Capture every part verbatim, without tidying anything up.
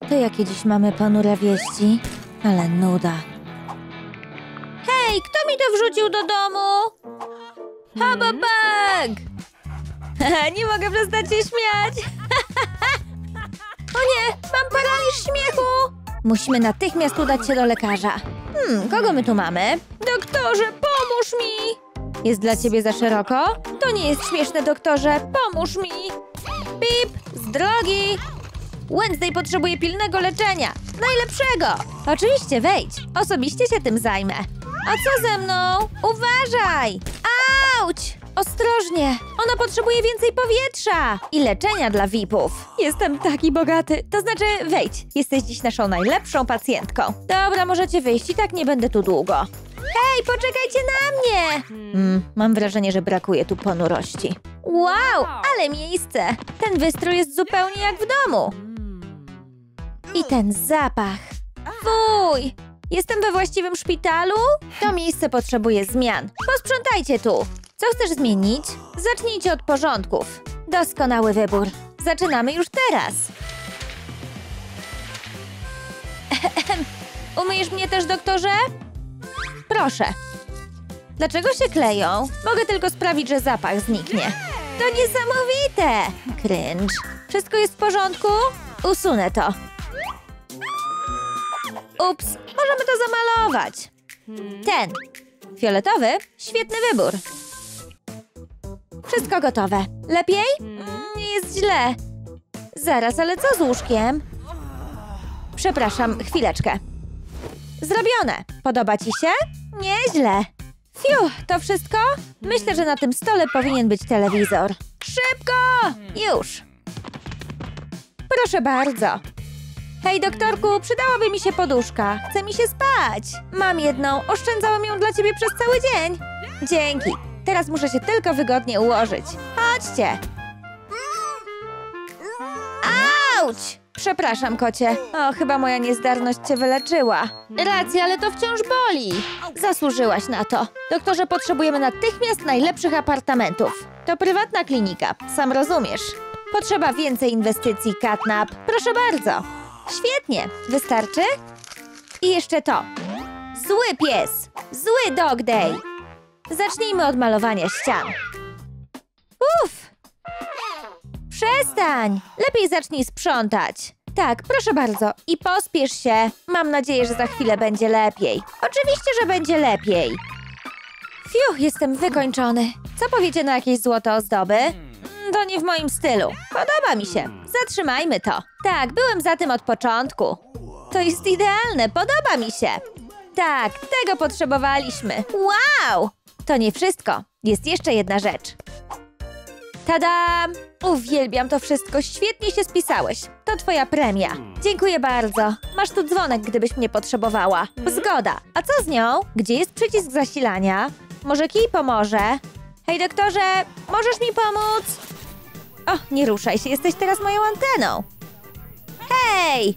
To jakie dziś mamy ponure wieści? Ale nuda. Hej, kto mi to wrzucił do domu? Hababag! Nie mogę przestać się śmiać. O nie, mam paraliż śmiechu. Musimy natychmiast udać się do lekarza. Hmm, kogo my tu mamy? Doktorze, pomóż mi! Jest dla ciebie za szeroko? To nie jest śmieszne, doktorze. Pomóż mi! Pip, z drogi! Wednesday potrzebuje pilnego leczenia. Najlepszego! Oczywiście, wejdź. Osobiście się tym zajmę. A co ze mną? Uważaj! Auć! Ostrożnie! Ona potrzebuje więcej powietrza! I leczenia dla V I P-ów. Jestem taki bogaty. To znaczy, wejdź. Jesteś dziś naszą najlepszą pacjentką. Dobra, możecie wyjść. I tak nie będę tu długo. Hej, poczekajcie na mnie! Mm, mam wrażenie, że brakuje tu ponurości. Wow, ale miejsce! Ten wystrój jest zupełnie jak w domu. I ten zapach. Fuj! Jestem we właściwym szpitalu? To miejsce potrzebuje zmian. Posprzątajcie tu. Co chcesz zmienić? Zacznijcie od porządków. Doskonały wybór. Zaczynamy już teraz. Umyjesz mnie też, doktorze? Proszę. Dlaczego się kleją? Mogę tylko sprawić, że zapach zniknie. To niesamowite! Cringe. Wszystko jest w porządku? Usunę to. Ups, możemy to zamalować. Ten. Fioletowy? Świetny wybór. Wszystko gotowe. Lepiej? Nie jest źle. Zaraz, ale co z łóżkiem? Przepraszam, chwileczkę. Zrobione. Podoba ci się? Nieźle. Fiu, to wszystko? Myślę, że na tym stole powinien być telewizor. Szybko! Już. Proszę bardzo. Hej, doktorku, przydałaby mi się poduszka. Chce mi się spać. Mam jedną. Oszczędzałam ją dla ciebie przez cały dzień. Dzięki. Teraz muszę się tylko wygodnie ułożyć. Chodźcie. Auć! Przepraszam, kocie. O, chyba moja niezdarność cię wyleczyła. Racja, ale to wciąż boli. Zasłużyłaś na to. Doktorze, potrzebujemy natychmiast najlepszych apartamentów. To prywatna klinika, sam rozumiesz. Potrzeba więcej inwestycji, Catnap. Proszę bardzo. Świetnie. Wystarczy? I jeszcze to. Zły pies. Zły dog day. Zacznijmy od malowania ścian. Uff. Przestań! Lepiej zacznij sprzątać. Tak, proszę bardzo. I pospiesz się. Mam nadzieję, że za chwilę będzie lepiej. Oczywiście, że będzie lepiej. Fiu, jestem wykończony. Co powiecie na jakieś złote ozdoby? To nie w moim stylu. Podoba mi się. Zatrzymajmy to. Tak, byłem za tym od początku. To jest idealne. Podoba mi się. Tak, tego potrzebowaliśmy. Wow! To nie wszystko. Jest jeszcze jedna rzecz. Tada! Uwielbiam to wszystko. Świetnie się spisałeś. To twoja premia. Dziękuję bardzo. Masz tu dzwonek, gdybyś mnie potrzebowała. Zgoda. A co z nią? Gdzie jest przycisk zasilania? Może kij pomoże? Hej, doktorze, możesz mi pomóc? O, nie ruszaj się. Jesteś teraz moją anteną. Hej!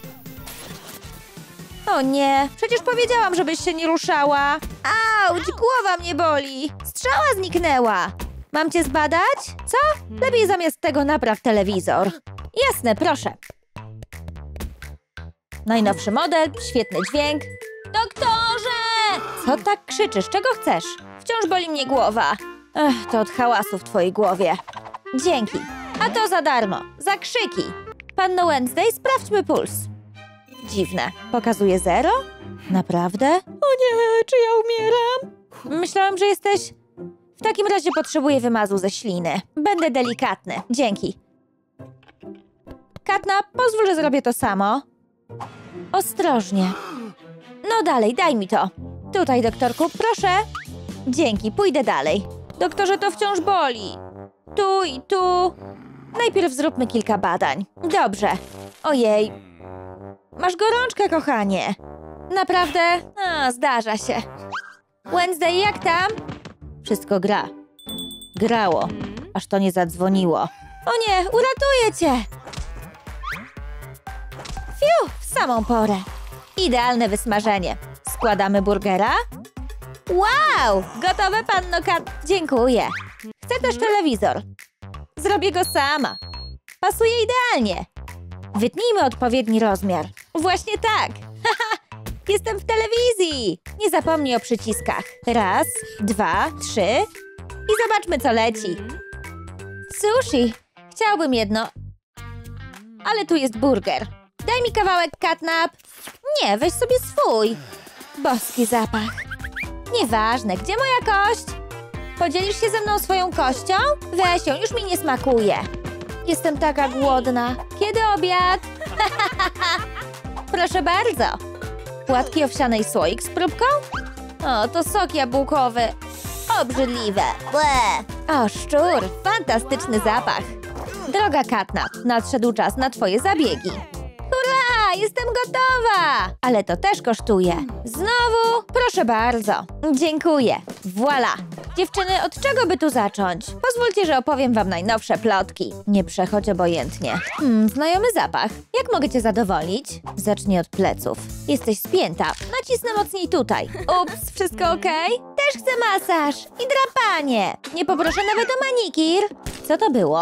O nie, przecież powiedziałam, żebyś się nie ruszała. Auć, głowa mnie boli. Strzała zniknęła. Mam cię zbadać? Co? Lepiej zamiast tego napraw telewizor. Jasne, proszę. Najnowszy model, świetny dźwięk. Doktorze! Co tak krzyczysz? Czego chcesz? Wciąż boli mnie głowa. Ech, to od hałasu w twojej głowie. Dzięki. A to za darmo. Za krzyki. Panno Wednesday, sprawdźmy puls. Dziwne. Pokazuje zero? Naprawdę? O nie, czy ja umieram? Myślałam, że jesteś... W takim razie potrzebuję wymazu ze śliny. Będę delikatny. Dzięki. Catnap, pozwól, że zrobię to samo. Ostrożnie. No dalej, daj mi to. Tutaj, doktorku, proszę. Dzięki, pójdę dalej. Doktorze, to wciąż boli. Tu i tu. Najpierw zróbmy kilka badań. Dobrze. Ojej. Masz gorączkę, kochanie. Naprawdę? A, zdarza się. Wednesday, jak tam? Wszystko gra. Grało. Aż to nie zadzwoniło. O nie, uratuję cię! Fiu, w samą porę. Idealne wysmażenie. Składamy burgera? Wow! Gotowe, panno Kat. Dziękuję. Chcę też telewizor. Zrobię go sama. Pasuje idealnie. Wytnijmy odpowiedni rozmiar. Właśnie tak. Haha, jestem w telewizji. Nie zapomnij o przyciskach. Raz, dwa, trzy i zobaczmy, co leci. Sushi. Chciałbym jedno. Ale tu jest burger. Daj mi kawałek catnap. Nie, weź sobie swój. Boski zapach. Nieważne, gdzie moja kość? Podzielisz się ze mną swoją kością? Weź ją, już mi nie smakuje. Jestem taka głodna. Kiedy obiad? Proszę bardzo. Płatki owsiane i słoik z próbką? O, to sok jabłkowy. Obrzydliwe. Ble. O, szczur. Fantastyczny zapach. Droga catnap, nadszedł czas na twoje zabiegi. Hurra! Jestem gotowa! Ale to też kosztuje. Znowu? Proszę bardzo. Dziękuję. Voila. Dziewczyny, od czego by tu zacząć? Pozwólcie, że opowiem wam najnowsze plotki. Nie przechodź obojętnie. Hmm, znajomy zapach. Jak mogę cię zadowolić? Zacznij od pleców. Jesteś spięta. Nacisnę mocniej tutaj. Ups, wszystko okej? Też chcę masaż. I drapanie. Nie poproszę nawet o manikir. Co to było?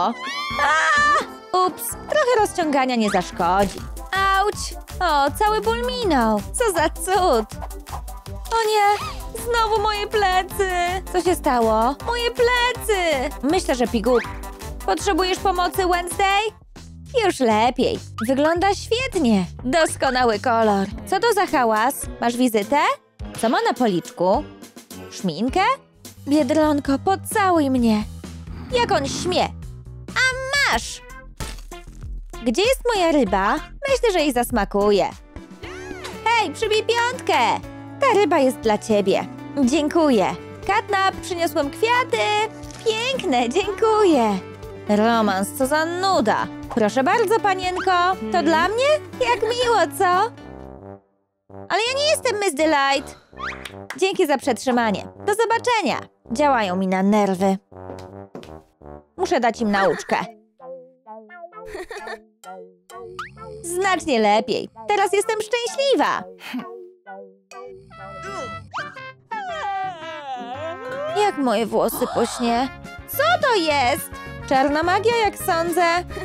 Aaa! Ups, trochę rozciągania nie zaszkodzi. Auć! O, cały ból minął. Co za cud! O nie! Znowu moje plecy! Co się stało? Moje plecy! Myślę, że piguł. Potrzebujesz pomocy, Wednesday? Już lepiej. Wygląda świetnie. Doskonały kolor. Co to za hałas? Masz wizytę? Co ma na policzku? Szminkę? Biedronko, pocałuj mnie. Jak on śmie? A masz! Gdzie jest moja ryba? Myślę, że jej zasmakuje. Hej, przybij piątkę! Ta ryba jest dla ciebie. Dziękuję. Catnap, przyniosłem kwiaty. Piękne, dziękuję. Romans, co za nuda. Proszę bardzo, panienko. To dla mnie? Jak miło, co? Ale ja nie jestem Miss Delight. Dzięki za przetrzymanie. Do zobaczenia. Działają mi na nerwy. Muszę dać im nauczkę. Znacznie lepiej. Teraz jestem szczęśliwa. Jak moje włosy po śnie? Co to jest? Czarna magia, jak sądzę.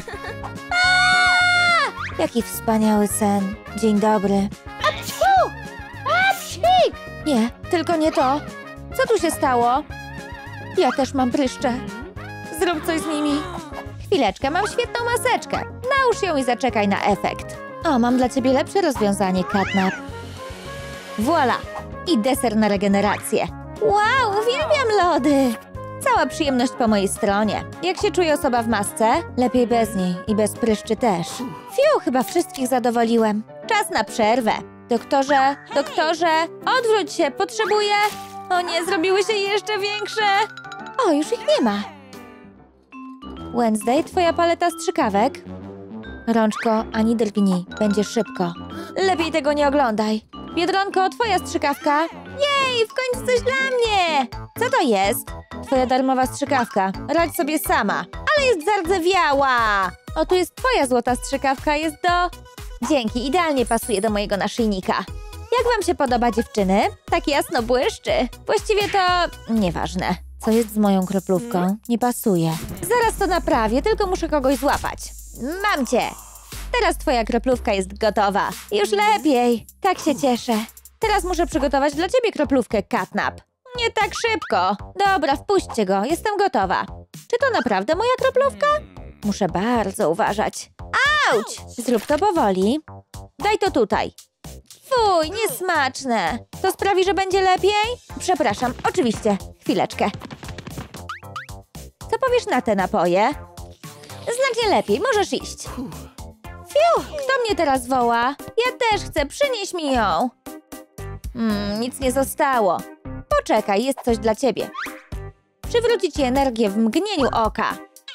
Aaaa! Jaki wspaniały sen. Dzień dobry. Apsiu! Apsik! Nie, tylko nie to. Co tu się stało? Ja też mam pryszcze. Zrób coś z nimi. Chwileczkę, mam świetną maseczkę. Nałóż ją i zaczekaj na efekt. O, mam dla ciebie lepsze rozwiązanie, catnap. Voila! I deser na regenerację. Wow, uwielbiam lody! Cała przyjemność po mojej stronie. Jak się czuje osoba w masce? Lepiej bez niej i bez pryszczy też. Fiu, chyba wszystkich zadowoliłem. Czas na przerwę. Doktorze, doktorze, odwróć się, potrzebuję... O nie, zrobiły się jeszcze większe. O, już ich nie ma. Wednesday, twoja paleta strzykawek? Rączko, ani drgnij, będzie szybko. Lepiej tego nie oglądaj. Biedronko, twoja strzykawka. Jej, w końcu coś dla mnie! Co to jest? Twoja darmowa strzykawka. Radź sobie sama. Ale jest zardzewiała. O, tu jest twoja złota strzykawka, jest do... Dzięki, idealnie pasuje do mojego naszyjnika. Jak wam się podoba, dziewczyny? Tak jasno błyszczy. Właściwie to... nieważne. Co jest z moją kroplówką? Nie pasuje. Zaraz to naprawię, tylko muszę kogoś złapać. Mam cię! Teraz twoja kroplówka jest gotowa. Już lepiej. Tak się cieszę. Teraz muszę przygotować dla ciebie kroplówkę, catnap. Nie tak szybko. Dobra, wpuśćcie go. Jestem gotowa. Czy to naprawdę moja kroplówka? Muszę bardzo uważać. Auć! Zrób to powoli. Daj to tutaj. Fuj, niesmaczne. To sprawi, że będzie lepiej? Przepraszam, oczywiście. Chwileczkę. Co powiesz na te napoje? Znacznie lepiej, możesz iść. Fiu, kto mnie teraz woła? Ja też chcę, przynieś mi ją. Hmm, nic nie zostało. Poczekaj, jest coś dla ciebie. Przywróci ci energię w mgnieniu oka.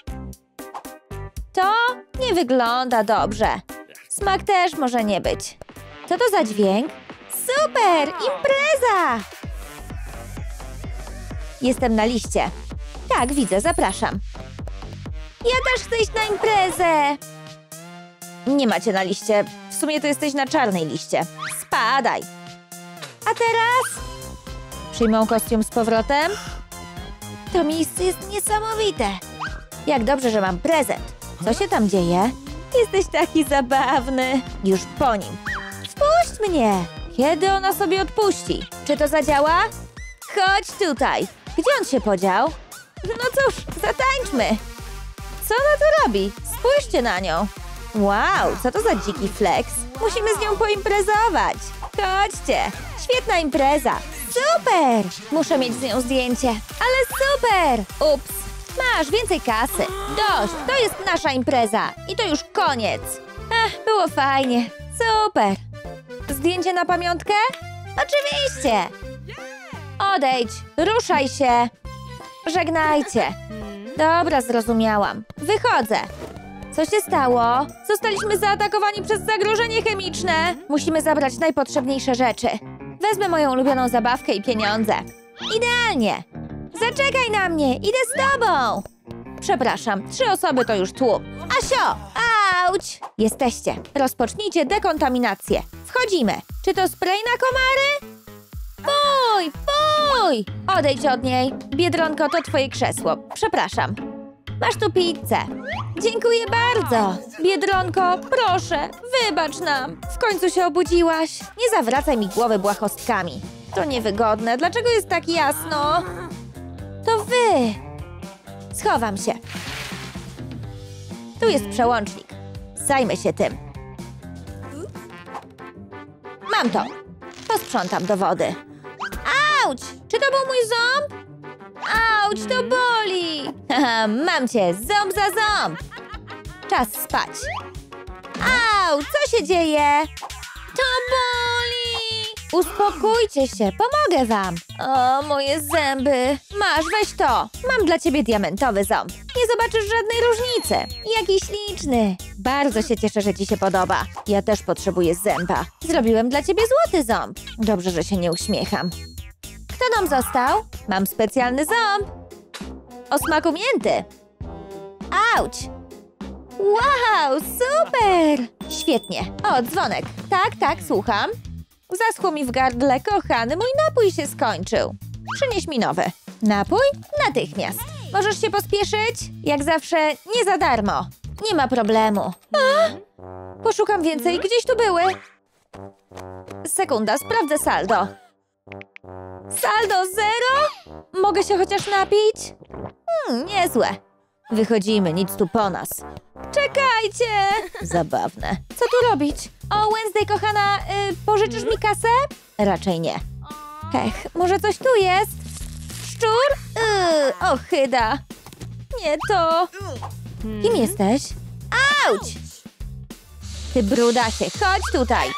To nie wygląda dobrze. Smak też może nie być. Co to za dźwięk? Super! Impreza! Jestem na liście. Tak, widzę, zapraszam. Ja też chcę iść na imprezę. Nie macie na liście. W sumie to jesteś na czarnej liście. Spadaj. A teraz? Przyjmą kostium z powrotem? To miejsce jest niesamowite. Jak dobrze, że mam prezent. Co się tam dzieje? Jesteś taki zabawny. Już po nim. Wpuść mnie! Kiedy ona sobie odpuści? Czy to zadziała? Chodź tutaj. Gdzie on się podział? No cóż, zatańczmy. Co ona tu robi? Spójrzcie na nią. Wow, co to za dziki flex? Musimy z nią poimprezować. Chodźcie. Świetna impreza. Super! Muszę mieć z nią zdjęcie. Ale super! Ups. Masz więcej kasy. Dość, to jest nasza impreza. I to już koniec. Ach, było fajnie. Super. Zdjęcie na pamiątkę? Oczywiście. Odejdź, ruszaj się. Żegnajcie. Dobra, zrozumiałam. Wychodzę. Co się stało? Zostaliśmy zaatakowani przez zagrożenie chemiczne. Musimy zabrać najpotrzebniejsze rzeczy. Wezmę moją ulubioną zabawkę i pieniądze. Idealnie. Zaczekaj na mnie, idę z tobą. Przepraszam, trzy osoby to już tłum. Asio! Auć! Jesteście. Rozpocznijcie dekontaminację. Wchodzimy. Czy to spray na komary? Fuj, fuj! Odejdź od niej. Biedronko, to twoje krzesło. Przepraszam. Masz tu pizzę. Dziękuję bardzo. Biedronko, proszę, wybacz nam. W końcu się obudziłaś. Nie zawracaj mi głowy błahostkami. To niewygodne. Dlaczego jest tak jasno? To wy. Schowam się. Tu jest przełącznik. Zajmę się tym. Mam to. Posprzątam do wody. Auć! Czy to był mój ząb? Auć, to boli! Haha, mam cię! Ząb za ząb! Czas spać. Au! Co się dzieje? To boli! Uspokójcie się, pomogę wam. O, moje zęby. Masz, weź to. Mam dla ciebie diamentowy ząb. Nie zobaczysz żadnej różnicy. Jaki śliczny. Bardzo się cieszę, że ci się podoba. Ja też potrzebuję zęba. Zrobiłem dla ciebie złoty ząb. Dobrze, że się nie uśmiecham. Kto nam został? Mam specjalny ząb. O smaku mięty. Auć! Wow, super! Świetnie. O, dzwonek. Tak, tak, słucham. Zaschło mi w gardle, kochany, mój napój się skończył. Przynieś mi nowy. Napój? Natychmiast. Możesz się pospieszyć? Jak zawsze, nie za darmo. Nie ma problemu. A? Poszukam więcej, gdzieś tu były. Sekunda, sprawdzę saldo. Saldo zero? Mogę się chociaż napić? Hmm, niezłe. Wychodzimy, nic tu po nas. Czekajcie! Zabawne. Co tu robić? O, Wednesday, kochana, y, pożyczysz mi kasę? Raczej nie. Hech, może coś tu jest? Szczur? Yy, ochyda. Nie to. Kim jesteś? Auć! Ty brudasie, chodź tutaj.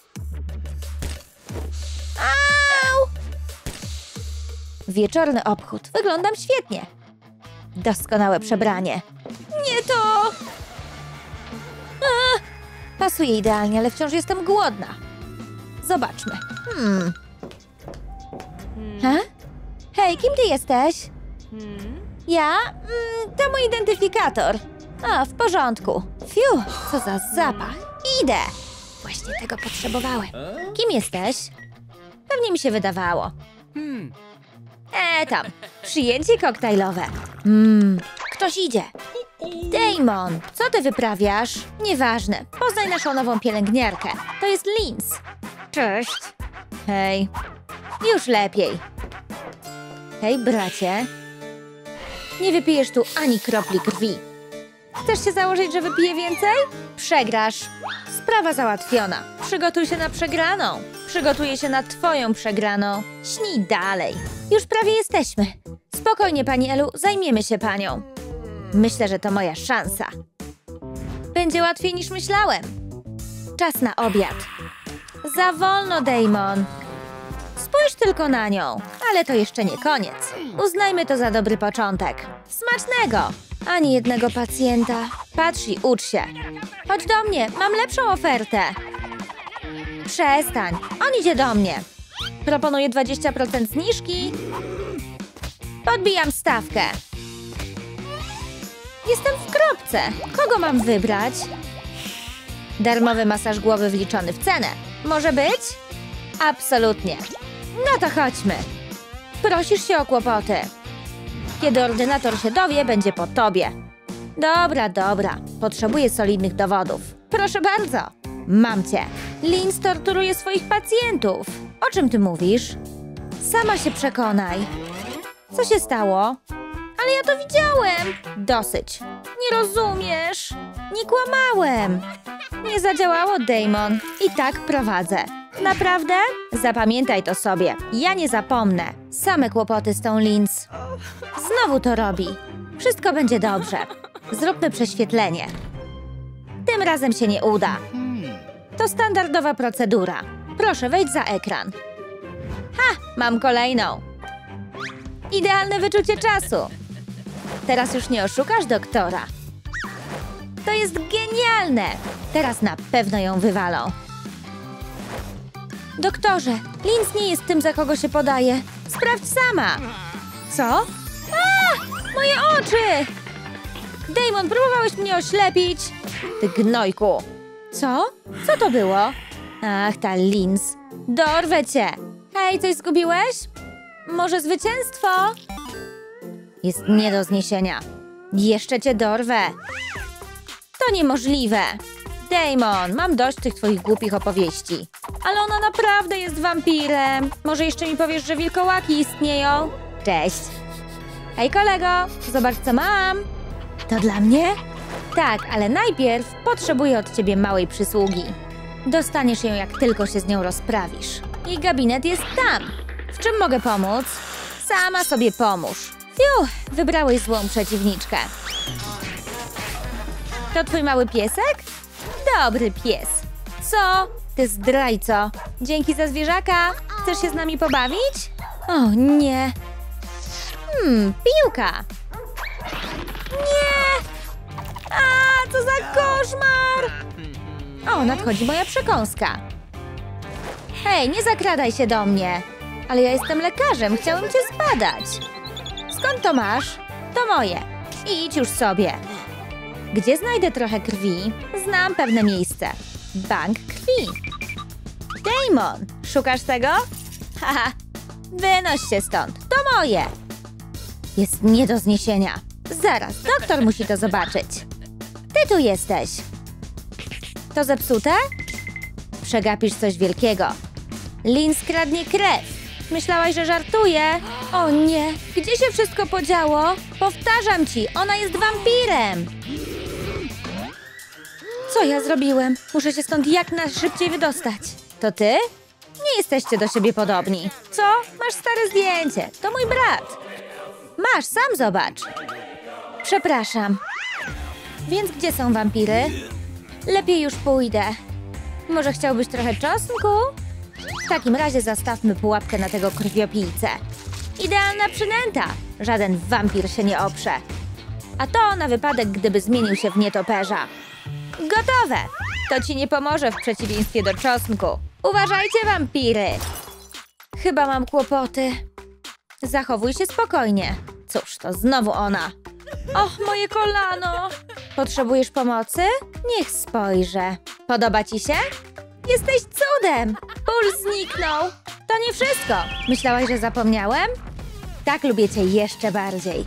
Au! Wieczorny obchód. Wyglądam świetnie. Doskonałe przebranie. Nie to! A, pasuje idealnie, ale wciąż jestem głodna. Zobaczmy. Hmm. Ha? Hej, kim ty jesteś? Ja? Mm, to mój identyfikator. A, w porządku. Fiu, co za zapach. Idę. Właśnie tego potrzebowałem. Kim jesteś? Pewnie mi się wydawało. E, tam. Przyjęcie koktajlowe. Mmm, ktoś idzie. Damon, co ty wyprawiasz? Nieważne. Poznaj naszą nową pielęgniarkę. To jest Linz. Cześć. Hej. Już lepiej. Hej, bracie. Nie wypijesz tu ani kropli krwi. Chcesz się założyć, że wypiję więcej? Przegrasz. Sprawa załatwiona. Przygotuj się na przegraną. Przygotuję się na twoją przegraną. Śnij dalej. Już prawie jesteśmy. Spokojnie, pani Elu, zajmiemy się panią. Myślę, że to moja szansa. Będzie łatwiej niż myślałem. Czas na obiad. Za wolno, Damon. Spójrz tylko na nią. Ale to jeszcze nie koniec. Uznajmy to za dobry początek. Smacznego! Ani jednego pacjenta. Patrz i ucz się. Chodź do mnie, mam lepszą ofertę. Przestań, on idzie do mnie. Proponuję dwadzieścia procent zniżki. Podbijam stawkę. Jestem w kropce. Kogo mam wybrać? Darmowy masaż głowy wliczony w cenę. Może być? Absolutnie. No to chodźmy. Prosisz się o kłopoty. Kiedy ordynator się dowie, będzie po tobie. Dobra, dobra. Potrzebuję solidnych dowodów. Proszę bardzo. Mam cię. Linz torturuje swoich pacjentów. O czym ty mówisz? Sama się przekonaj. Co się stało? Ale ja to widziałem. Dosyć. Nie rozumiesz. Nie kłamałem. Nie zadziałało, Damon. I tak prowadzę. Naprawdę? Zapamiętaj to sobie. Ja nie zapomnę. Same kłopoty z tą Linz. Znowu to robi. Wszystko będzie dobrze. Zróbmy prześwietlenie. Tym razem się nie uda. To standardowa procedura. Proszę, wejdź za ekran. Ha! Mam kolejną. Idealne wyczucie czasu. Teraz już nie oszukasz doktora. To jest genialne. Teraz na pewno ją wywalą. Doktorze, Linz nie jest tym, za kogo się podaje. Sprawdź sama. Co? A! Moje oczy! Damon, próbowałeś mnie oślepić? Ty gnojku. Co? Co to było? Ach, ta Linz. Dorwę cię. Hej, coś zgubiłeś? Może zwycięstwo? Jest nie do zniesienia. Jeszcze cię dorwę. To niemożliwe. Damon, mam dość tych twoich głupich opowieści. Ale ona naprawdę jest wampirem. Może jeszcze mi powiesz, że wilkołaki istnieją? Cześć. Hej, kolego, zobacz, co mam. To dla mnie? Tak, ale najpierw potrzebuję od ciebie małej przysługi. Dostaniesz ją, jak tylko się z nią rozprawisz. Jej gabinet jest tam. W czym mogę pomóc? Sama sobie pomóż. Fiu, wybrałeś złą przeciwniczkę. To twój mały piesek? Dobry pies. Co? Ty zdrajco. Dzięki za zwierzaka. Chcesz się z nami pobawić? O, nie. Hmm, piłka. Nie! A, co za koszmar! O, nadchodzi moja przekąska. Hej, nie zakradaj się do mnie. Ale ja jestem lekarzem, chciałem cię zbadać. Skąd to masz? To moje. Idź już sobie. Gdzie znajdę trochę krwi? Znam pewne miejsce. Bank krwi. Damon, szukasz tego? Haha, wynoś się stąd. To moje. Jest nie do zniesienia. Zaraz, doktor musi to zobaczyć. Ty tu jesteś. To zepsute? Przegapisz coś wielkiego. Linz kradnie krew. Myślałaś, że żartuję? O nie, gdzie się wszystko podziało? Powtarzam ci, ona jest wampirem. Co ja zrobiłem? Muszę się stąd jak najszybciej wydostać. To ty? Nie jesteście do siebie podobni. Co? Masz stare zdjęcie. To mój brat. Masz, sam zobacz. Przepraszam. Więc gdzie są wampiry? Lepiej już pójdę. Może chciałbyś trochę czosnku? W takim razie zastawmy pułapkę na tego krwiopijcę. Idealna przynęta. Żaden wampir się nie oprze. A to na wypadek, gdyby zmienił się w nietoperza. Gotowe! To ci nie pomoże w przeciwieństwie do czosnku. Uważajcie, wampiry! Chyba mam kłopoty. Zachowuj się spokojnie. Cóż, to znowu ona. Och, moje kolano! Potrzebujesz pomocy? Niech spojrzę. Podoba ci się? Jesteś cudem! Ból zniknął. To nie wszystko. Myślałaś, że zapomniałem? Tak lubię cię jeszcze bardziej.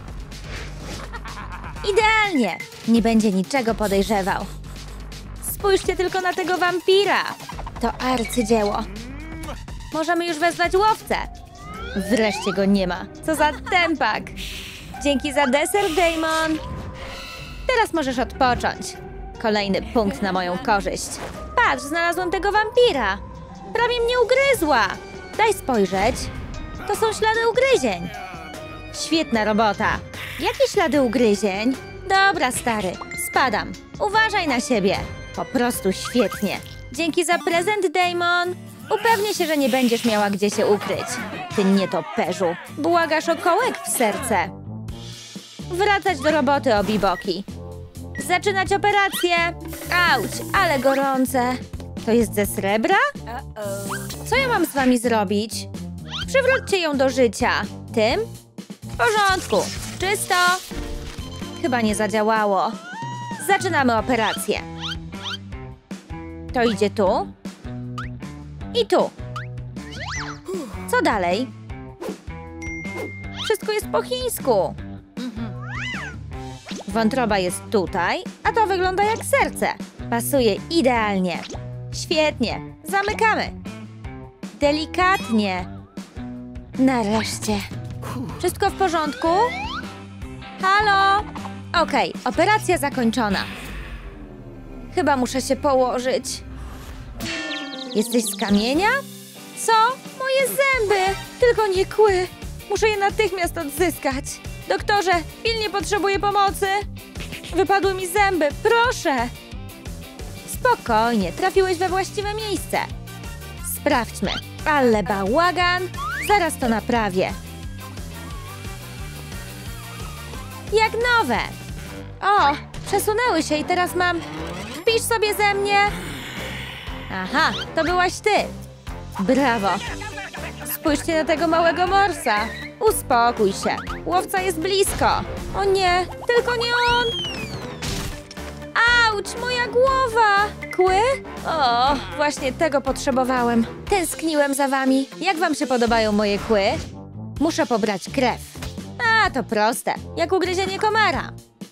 Idealnie. Nie będzie niczego podejrzewał. Spójrzcie tylko na tego wampira. To arcydzieło. Możemy już wezwać łowcę. Wreszcie go nie ma. Co za tempak. Dzięki za deser, Damon. Teraz możesz odpocząć. Kolejny punkt na moją korzyść. Patrz, znalazłam tego wampira. Prawie mnie ugryzła. Daj spojrzeć. To są ślady ugryzień. Świetna robota. Jakie ślady ugryzień? Dobra, stary. Spadam. Uważaj na siebie. Po prostu świetnie. Dzięki za prezent, Damon. Upewnię się, że nie będziesz miała gdzie się ukryć. Ty nietoperzu. Błagasz o kołek w serce. Wracać do roboty, obiboki. Zaczynać operację. Auć, ale gorące. To jest ze srebra? Co ja mam z wami zrobić? Przywróćcie ją do życia. Tym? W porządku. Czysto. Chyba nie zadziałało. Zaczynamy operację. To idzie tu. I tu. Co dalej? Wszystko jest po chińsku. Wątroba jest tutaj, a to wygląda jak serce. Pasuje idealnie. Świetnie. Zamykamy. Delikatnie. Nareszcie. Wszystko w porządku? Halo? Okej, operacja zakończona. Chyba muszę się położyć. Jesteś z kamienia? Co? Moje zęby! Tylko nie kły. Muszę je natychmiast odzyskać. Doktorze, pilnie potrzebuję pomocy. Wypadły mi zęby, proszę. Spokojnie, trafiłeś we właściwe miejsce. Sprawdźmy. Ale bałagan. Zaraz to naprawię. Jak nowe. O, przesunęły się i teraz mam... Wpisz sobie ze mnie. Aha, to byłaś ty. Brawo. Spójrzcie na tego małego morsa. Uspokój się. Łowca jest blisko. O nie, tylko nie on. Auć, moja głowa. Kły? O, właśnie tego potrzebowałem. Tęskniłem za wami. Jak wam się podobają moje kły? Muszę pobrać krew. A, to proste. Jak ugryzienie komara.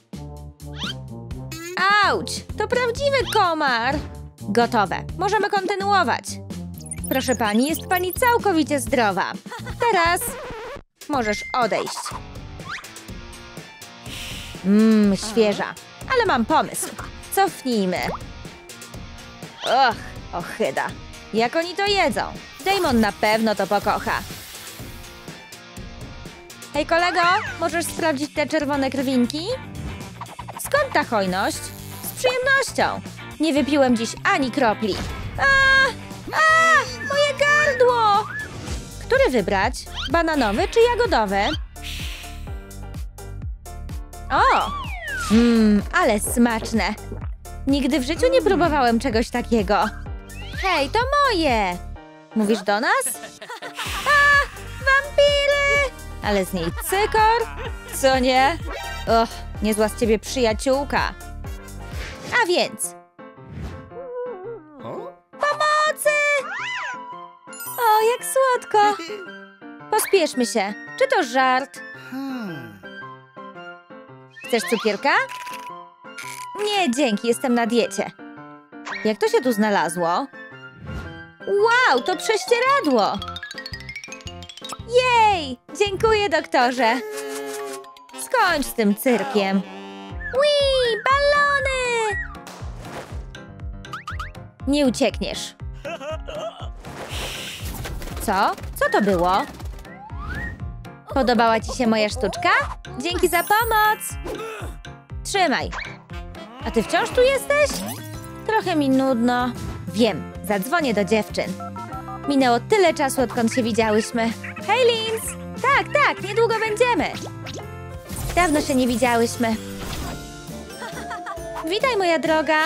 Auć, to prawdziwy komar. Gotowe. Możemy kontynuować. Proszę pani, jest pani całkowicie zdrowa. Teraz możesz odejść. Mmm, świeża. Ale mam pomysł. Cofnijmy. Och, ohyda. Jak oni to jedzą? Damon na pewno to pokocha. Hej kolego, możesz sprawdzić te czerwone krwinki? Skąd ta hojność? Z przyjemnością. Nie wypiłem dziś ani kropli. A, a, moje gardło! Który wybrać? Bananowy czy jagodowy? O! Mmm, ale smaczne. Nigdy w życiu nie próbowałem czegoś takiego. Hej, to moje! Mówisz do nas? A, wampiry! Ale z niej cykor? Co nie? Och, niezła z ciebie przyjaciółka. A więc... Pomocy! O, jak słodko! Pospieszmy się. Czy to żart? Chcesz cukierka? Nie, dzięki, jestem na diecie. Jak to się tu znalazło? Wow, to prześcieradło! Jej! Dziękuję, doktorze! Skończ z tym cyrkiem. Wii, balony! Nie uciekniesz. Co? Co to było? Podobała ci się moja sztuczka? Dzięki za pomoc! Trzymaj. A ty wciąż tu jesteś? Trochę mi nudno. Wiem, zadzwonię do dziewczyn. Minęło tyle czasu, odkąd się widziałyśmy. Hej, Linz! Tak, tak, niedługo będziemy. Dawno się nie widziałyśmy. Witaj, moja droga.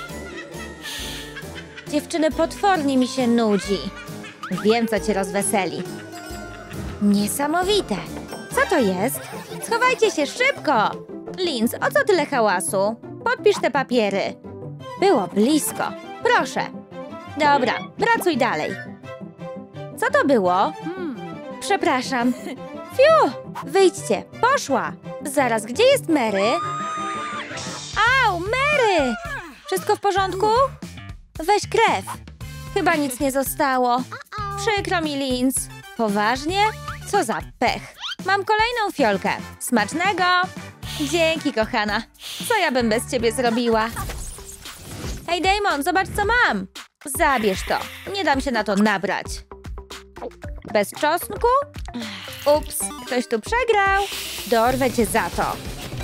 Dziewczyny, potwornie mi się nudzi. Wiem, co cię rozweseli. Niesamowite. Co to jest? Schowajcie się szybko! Linz, o co tyle hałasu? Podpisz te papiery. Było blisko. Proszę. Dobra, pracuj dalej. Co to było? Przepraszam. Fiu! Wyjdźcie. Poszła. Zaraz, gdzie jest Mary? Au, Mary! Wszystko w porządku? Weź krew. Chyba nic nie zostało. Przykro mi, Linz. Poważnie? Co za pech. Mam kolejną fiolkę. Smacznego! Dzięki, kochana. Co ja bym bez ciebie zrobiła? Hej, Damon, zobacz, co mam. Zabierz to. Nie dam się na to nabrać. Bez czosnku? Ups, ktoś tu przegrał. Dorwę cię za to.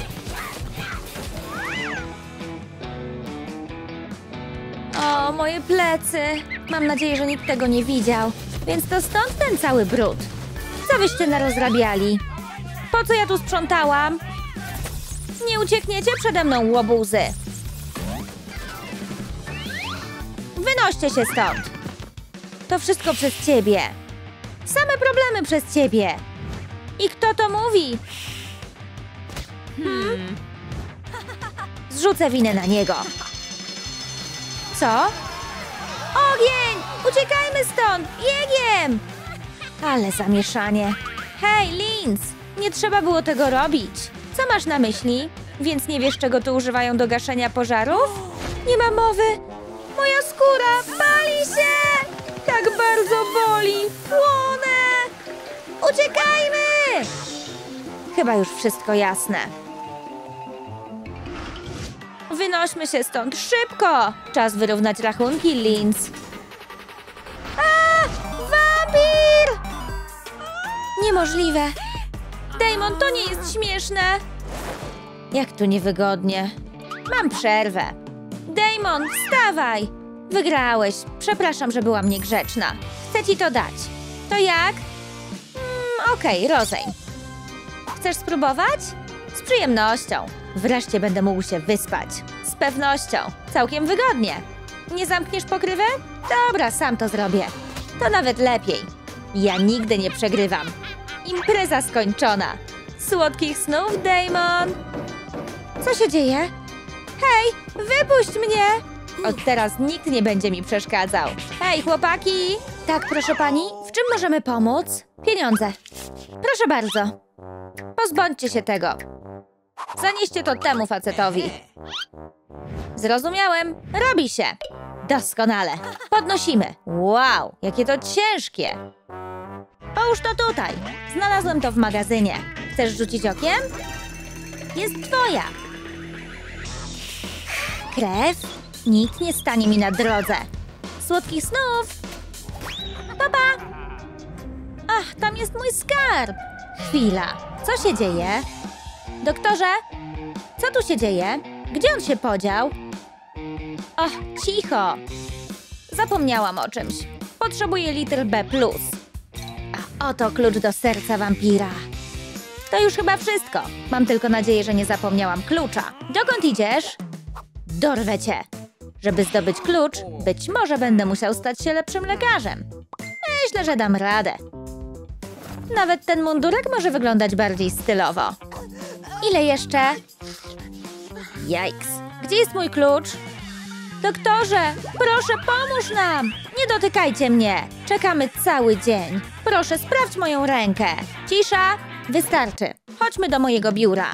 O, moje plecy. Mam nadzieję, że nikt tego nie widział. Więc to stąd ten cały brud. Co wyście narozrabiali? Po co ja tu sprzątałam? Nie uciekniecie przede mną, łobuzy. Wynoście się stąd. To wszystko przez ciebie. Same problemy przez ciebie. I kto to mówi? Hmm? Zrzucę winę na niego. Co? Ogień! Uciekajmy stąd! Biegiem! Ale zamieszanie. Hej, Linz! Nie trzeba było tego robić. Co masz na myśli? Więc nie wiesz, czego tu używają do gaszenia pożarów? Nie ma mowy! Moja skóra pali się! Tak bardzo boli! Płonę! Uciekajmy! Chyba już wszystko jasne. Wynośmy się stąd szybko! Czas wyrównać rachunki, Linz. A! Wampir! Niemożliwe! Damon, to nie jest śmieszne! Jak tu niewygodnie. Mam przerwę. Damon, wstawaj! Wygrałeś. Przepraszam, że byłam niegrzeczna. Chcę ci to dać. To jak? Mm, Okej, okay, rozejm. Chcesz spróbować? Z przyjemnością. Wreszcie będę mógł się wyspać. Z pewnością. Całkiem wygodnie. Nie zamkniesz pokrywy? Dobra, sam to zrobię. To nawet lepiej. Ja nigdy nie przegrywam. Impreza skończona. Słodkich snów, Damon. Co się dzieje? Hej, wypuść mnie! Od teraz nikt nie będzie mi przeszkadzał. Hej, chłopaki! Tak, proszę pani, w czym możemy pomóc? Pieniądze. Proszę bardzo. Pozbądźcie się tego. Zanieście to temu facetowi. Zrozumiałem. Robi się. Doskonale. Podnosimy. Wow, jakie to ciężkie. Połóż to tutaj. Znalazłem to w magazynie. Chcesz rzucić okiem? Jest twoja. Krew? Nikt nie stanie mi na drodze. Słodkich snów. Pa, pa. Ach, tam jest mój skarb. Chwila. Co się dzieje? Doktorze? Co tu się dzieje? Gdzie on się podział? Och, cicho. Zapomniałam o czymś. Potrzebuję litr B plus. A oto klucz do serca wampira. To już chyba wszystko. Mam tylko nadzieję, że nie zapomniałam klucza. Dokąd idziesz? Dorwę cię. Żeby zdobyć klucz, być może będę musiał stać się lepszym lekarzem. Myślę, że dam radę. Nawet ten mundurek może wyglądać bardziej stylowo. Ile jeszcze? Jajks. Gdzie jest mój klucz? Doktorze, proszę, pomóż nam! Nie dotykajcie mnie! Czekamy cały dzień. Proszę, sprawdź moją rękę. Cisza! Wystarczy. Chodźmy do mojego biura.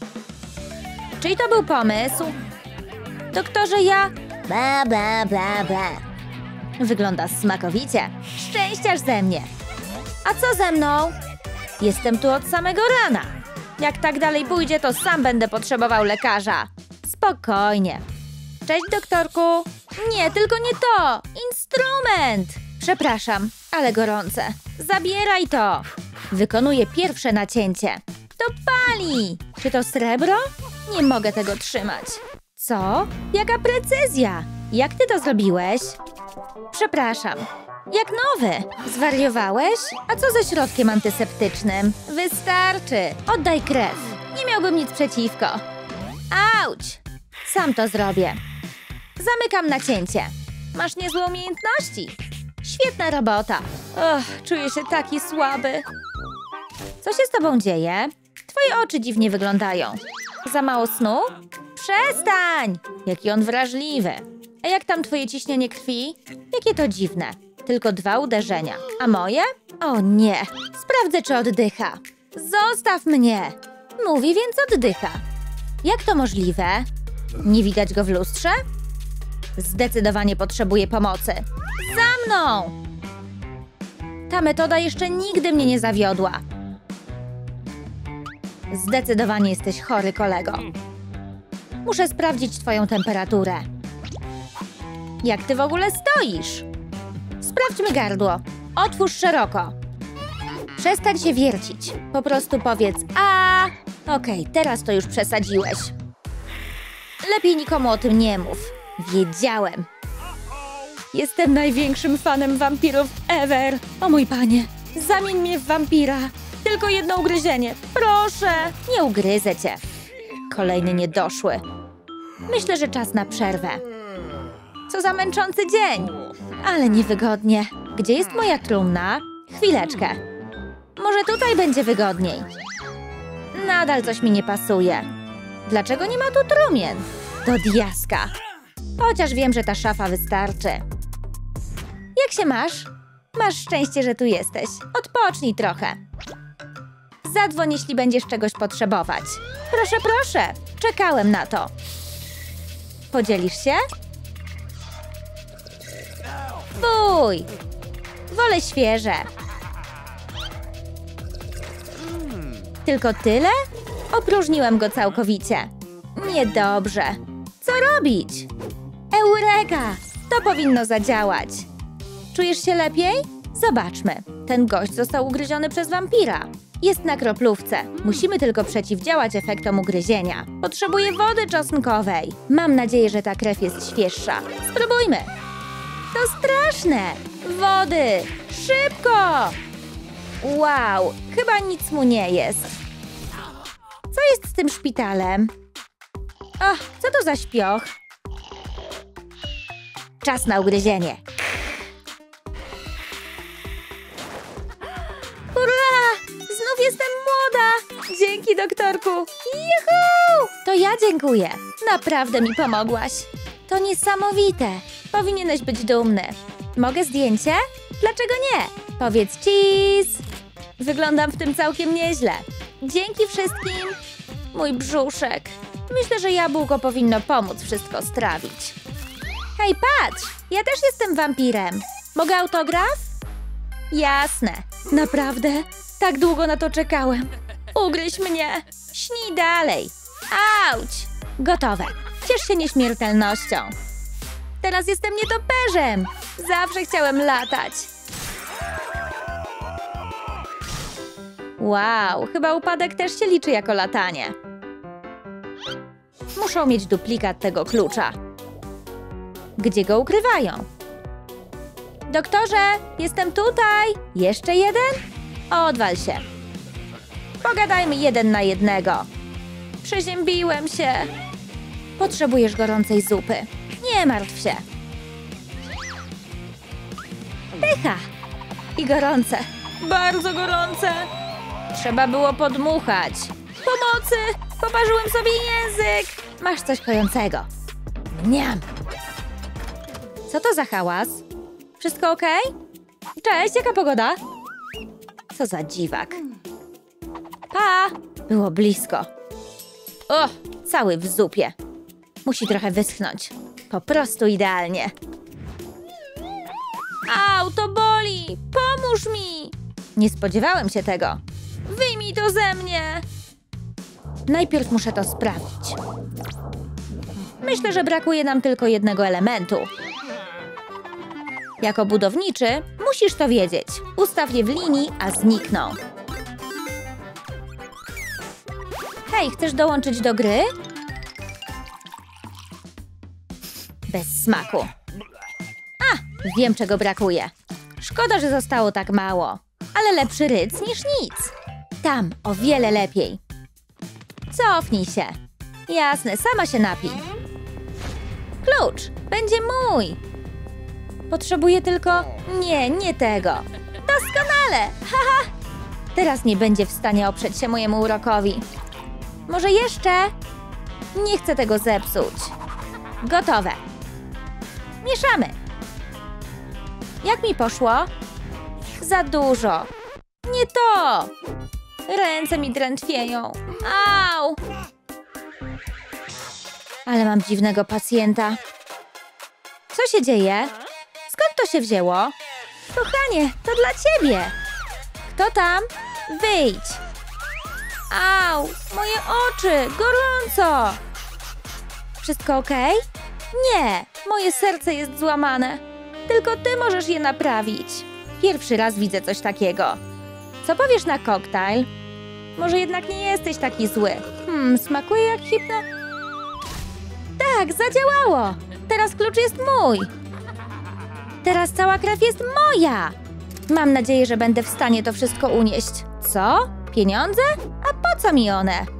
Czyj to był pomysł? Doktorze, ja... Bla, bla, bla, bla. Wygląda smakowicie. Szczęściarz ze mnie. A co ze mną? Jestem tu od samego rana. Jak tak dalej pójdzie, to sam będę potrzebował lekarza. Spokojnie. Cześć, doktorku. Nie, tylko nie to. Instrument. Przepraszam, ale gorące. Zabieraj to. Wykonuję pierwsze nacięcie. To pali. Czy to srebro? Nie mogę tego trzymać. Co? Jaka precyzja! Jak ty to zrobiłeś? Przepraszam. Jak nowy. Zwariowałeś? A co ze środkiem antyseptycznym? Wystarczy. Oddaj krew. Nie miałbym nic przeciwko. Auć! Sam to zrobię. Zamykam nacięcie. Masz niezłe umiejętności. Świetna robota. Och, czuję się taki słaby. Co się z tobą dzieje? Twoje oczy dziwnie wyglądają. Za mało snu? Przestań! Jaki on wrażliwy. A jak tam twoje ciśnienie krwi? Jakie to dziwne. Tylko dwa uderzenia. A moje? O nie. Sprawdzę, czy oddycha. Zostaw mnie. Mówi, więc oddycha. Jak to możliwe? Nie widać go w lustrze? Zdecydowanie potrzebuje pomocy. Za mną! Ta metoda jeszcze nigdy mnie nie zawiodła. Zdecydowanie jesteś chory, kolego. Muszę sprawdzić twoją temperaturę. Jak ty w ogóle stoisz? Sprawdźmy gardło. Otwórz szeroko. Przestań się wiercić. Po prostu powiedz a. Okej, okay, teraz to już przesadziłeś. Lepiej nikomu o tym nie mów. Wiedziałem. Jestem największym fanem wampirów ever. O mój panie, zamień mnie w wampira. Tylko jedno ugryzienie. Proszę. Nie ugryzę cię. Kolejny niedoszły. Myślę, że czas na przerwę. Co za męczący dzień. Ale niewygodnie. Gdzie jest moja trumna? Chwileczkę. Może tutaj będzie wygodniej. Nadal coś mi nie pasuje. Dlaczego nie ma tu trumien? Do diaska. Chociaż wiem, że ta szafa wystarczy. Jak się masz? Masz szczęście, że tu jesteś. Odpocznij trochę. Zadzwoń, jeśli będziesz czegoś potrzebować. Proszę, proszę. Czekałem na to. Podzielisz się? Fuj! Wolę świeże. Tylko tyle? Opróżniłem go całkowicie. Niedobrze. Co robić? Eureka! To powinno zadziałać. Czujesz się lepiej? Zobaczmy. Ten gość został ugryziony przez wampira. Jest na kroplówce. Musimy tylko przeciwdziałać efektom ugryzienia. Potrzebuję wody czosnkowej. Mam nadzieję, że ta krew jest świeższa. Spróbujmy. To straszne! Wody! Szybko! Wow, chyba nic mu nie jest. Co jest z tym szpitalem? Och, co to za śpioch? Czas na ugryzienie. Hurra! Znów jestem młoda! Dzięki, doktorku! Juhu! To ja dziękuję. Naprawdę mi pomogłaś. To niesamowite. Powinieneś być dumny. Mogę zdjęcie? Dlaczego nie? Powiedz cheese! Wyglądam w tym całkiem nieźle. Dzięki wszystkim. Mój brzuszek. Myślę, że jabłko powinno pomóc wszystko strawić. Hej, patrz! Ja też jestem wampirem. Mogę autograf? Jasne. Naprawdę? Tak długo na to czekałem. Ugryź mnie. Śnij dalej. Auć! Gotowe. Ciesz się nieśmiertelnością. Teraz jestem nietoperzem. Zawsze chciałem latać. Wow, chyba upadek też się liczy jako latanie. Muszą mieć duplikat tego klucza. Gdzie go ukrywają? Doktorze, jestem tutaj. Jeszcze jeden? Odwal się. Pogadajmy jeden na jednego. Przeziębiłem się. Potrzebujesz gorącej zupy. Nie martw się. Pycha. I gorące. Bardzo gorące. Trzeba było podmuchać. Pomocy! Poparzyłem sobie język. Masz coś kojącego. Mniam. Co to za hałas? Wszystko okej? Cześć, jaka pogoda? Co za dziwak. Pa! Było blisko. O, cały w zupie. Musi trochę wyschnąć. Po prostu idealnie. Au, to boli! Pomóż mi! Nie spodziewałem się tego. Wyjmij to ze mnie! Najpierw muszę to sprawdzić. Myślę, że brakuje nam tylko jednego elementu. Jako budowniczy musisz to wiedzieć. Ustaw je w linii, a znikną. Hej, chcesz dołączyć do gry? Bez smaku. A, wiem, czego brakuje. Szkoda, że zostało tak mało. Ale lepszy ryc niż nic. Tam, o wiele lepiej. Cofnij się. Jasne, sama się napij. Klucz, będzie mój. Potrzebuję tylko... Nie, nie tego. Doskonale! Haha! Teraz nie będzie w stanie oprzeć się mojemu urokowi. Może jeszcze? Nie chcę tego zepsuć. Gotowe. Mieszamy. Jak mi poszło? Za dużo. Nie to! Ręce mi drętwieją. Au! Ale mam dziwnego pacjenta. Co się dzieje? Skąd to się wzięło? Kochanie, to dla ciebie. Kto tam? Wyjdź. Au! Moje oczy! Gorąco! Wszystko okej? Nie! Moje serce jest złamane. Tylko ty możesz je naprawić. Pierwszy raz widzę coś takiego. Co powiesz na koktajl? Może jednak nie jesteś taki zły. Hmm, smakuje jak hipno... Tak, zadziałało! Teraz klucz jest mój. Teraz cała krew jest moja. Mam nadzieję, że będę w stanie to wszystko unieść. Co? Pieniądze? A po co mi one?